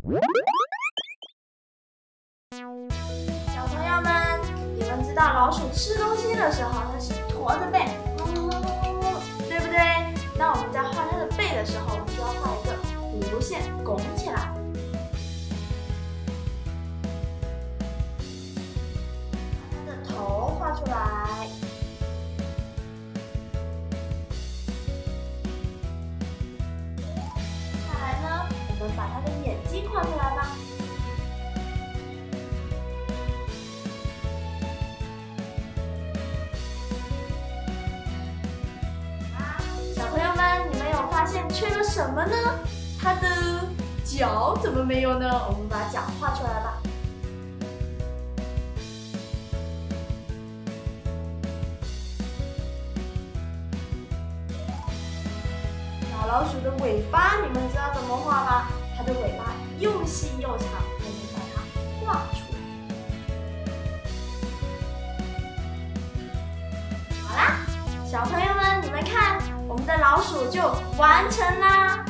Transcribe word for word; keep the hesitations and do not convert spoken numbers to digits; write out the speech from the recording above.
小朋友们，你们知道老鼠吃东西的时候，它是驼着背，对不对？那我们在画它的背的时候，我们就要画一个弧线，拱起来。把它的头画出来。再来呢，我们把它的眼睛画出来吧。小朋友们，你们有发现缺了什么呢？它的脚怎么没有呢？我们把脚画出来吧。小老鼠的尾巴，你们知道怎么画吗？它的尾巴又细又长，我们把它画出来。好啦，小朋友们，你们看，我们的老鼠就完成啦！